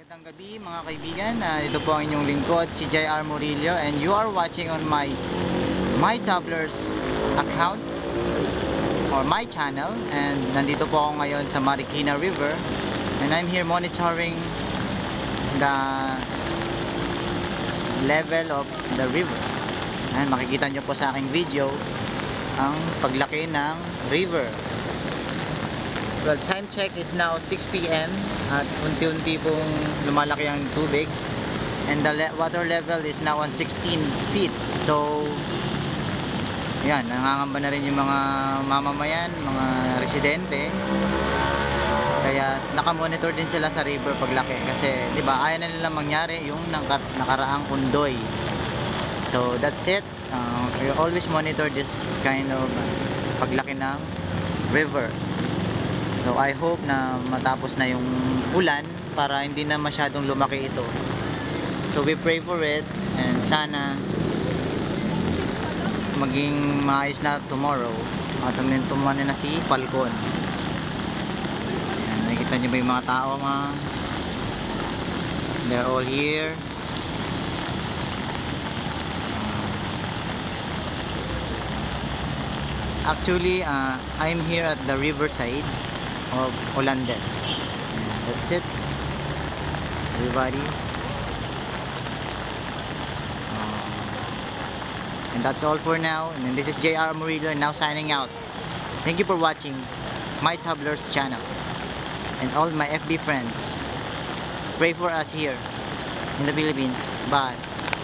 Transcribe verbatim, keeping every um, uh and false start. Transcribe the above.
Magandang gabi mga kaibigan, uh, ito po ang inyong lingkod, si J R Murillo, and you are watching on my My Tabler's account or my channel. And nandito po ako ngayon sa Marikina River, and I'm here monitoring the level of the river. And makikita nyo po sa aking video ang paglaki ng river. Well, time check is now six P M at unti-unti pong lumalaki ang tubig, and the le water level is now on sixteen feet. So yan, nangangamba na rin yung mga mamamayan, mga residente, kaya nakamonitor din sila sa river paglaki, kasi di ba ayaw na nila mangyari yung naka nakaraang undoy. So that's it. Uh, we always monitor this kind of paglaki ng river. So I hope na matapos na yung ulan para hindi na masyadong lumaki ito. So we pray for it, and sana maging maayos na tomorrow at tuman na si Falcon. Ayan, nakikita nyo ba yung mga tao, mga they're all here. Actually, uh, I'm here at the riverside of Olandes. That's it, everybody. Uh, and that's all for now. And then this is J R Murillo, and now signing out. Thank you for watching My Tabler's channel, and all my F B friends. Pray for us here in the Philippines. Bye.